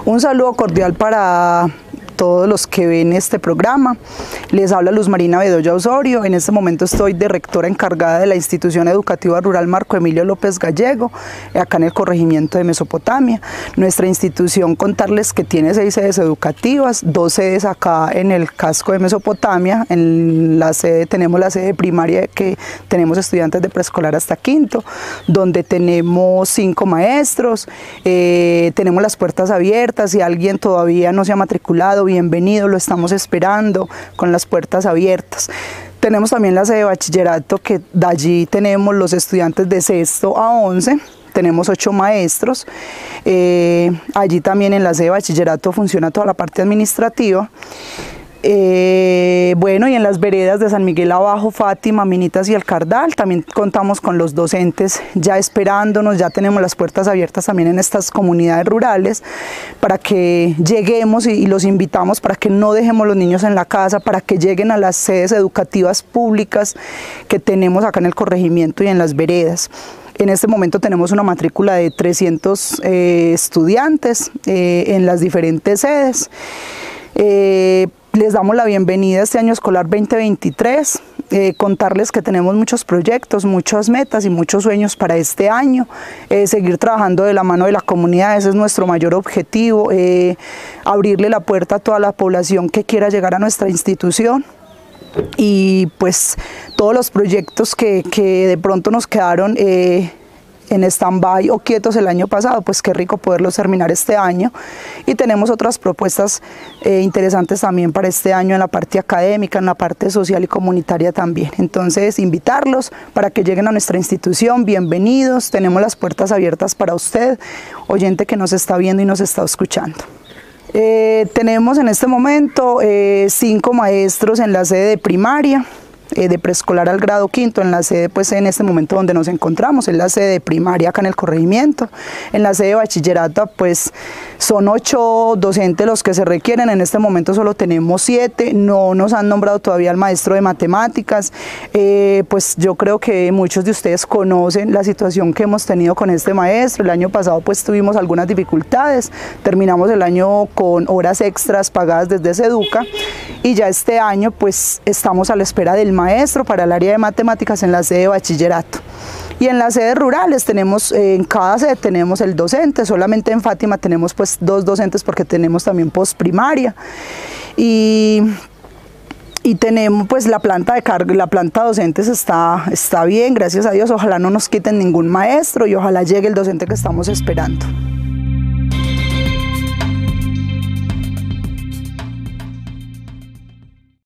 Un saludo cordial para todos los que ven este programa. Les habla Luz Marina Bedoya Osorio. En este momento estoy de rectora encargada de la Institución Educativa Rural Marco Emilio López Gallego, acá en el corregimiento de Mesopotamia. Nuestra institución, contarles que tiene 6 sedes educativas, 2 sedes acá en el casco de Mesopotamia. En la sede tenemos la sede primaria, que tenemos estudiantes de preescolar hasta quinto, donde tenemos 5 maestros. Tenemos las puertas abiertas. Si alguien todavía no se ha matriculado, bienvenido, lo estamos esperando con las puertas abiertas. Tenemos también la sede de bachillerato, que de allí tenemos los estudiantes de sexto a 11, tenemos 8 maestros. Allí también en la sede de bachillerato funciona toda la parte administrativa. Bueno, y en las veredas de San Miguel Abajo, Fátima, Minitas y El Cardal también contamos con los docentes ya esperándonos. Ya tenemos las puertas abiertas también en estas comunidades rurales para que lleguemos, y los invitamos para que no dejemos los niños en la casa, para que lleguen a las sedes educativas públicas que tenemos acá en el corregimiento y en las veredas. En este momento tenemos una matrícula de 300 estudiantes en las diferentes sedes. Les damos la bienvenida a este año escolar 2023, contarles que tenemos muchos proyectos, muchas metas y muchos sueños para este año, seguir trabajando de la mano de la comunidad. Ese es nuestro mayor objetivo, abrirle la puerta a toda la población que quiera llegar a nuestra institución. Y pues todos los proyectos que de pronto nos quedaron en stand-by o quietos el año pasado, pues qué rico poderlos terminar este año. Y tenemos otras propuestas interesantes también para este año en la parte académica, en la parte social y comunitaria también. Entonces, invitarlos para que lleguen a nuestra institución. Bienvenidos, tenemos las puertas abiertas para usted, oyente que nos está viendo y nos está escuchando. Tenemos en este momento 5 maestros en la sede de primaria, de preescolar al grado quinto, en la sede, pues en este momento donde nos encontramos, en la sede de primaria acá en el corregimiento. En la sede de bachillerato, pues son 8 docentes los que se requieren. En este momento solo tenemos 7, no nos han nombrado todavía al maestro de matemáticas. Pues yo creo que muchos de ustedes conocen la situación que hemos tenido con este maestro. El año pasado pues tuvimos algunas dificultades, terminamos el año con horas extras pagadas desde Seduca, y ya este año pues estamos a la espera del maestro para el área de matemáticas en la sede de bachillerato. Y en las sedes rurales tenemos, en cada sede tenemos el docente. Solamente en Fátima tenemos pues 2 docentes porque tenemos también postprimaria. Y tenemos pues la planta de carga, la planta docentes está bien, gracias a Dios. Ojalá no nos quiten ningún maestro y ojalá llegue el docente que estamos esperando.